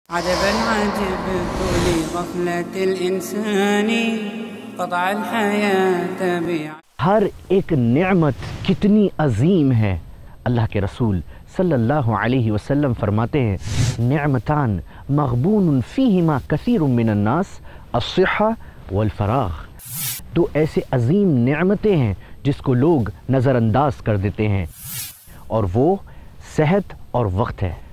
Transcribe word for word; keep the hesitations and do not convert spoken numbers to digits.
عجبا عجبت لغفلة الإنسان قطع الحياة بيع। हर एक नेमत कितनी अजीम है। अल्लाह के रसूल सल्लल्लाहु अलैहि वसल्लम फरमाते हैं, नेमतान मग़बून फ़ीहिमा कसीरुम मिनन नास अस्सिहा वल फ़राग़। तो ऐसे अजीम नेमतें हैं जिसको लोग नज़रअंदाज कर देते हैं, और वो सेहत और वक्त है।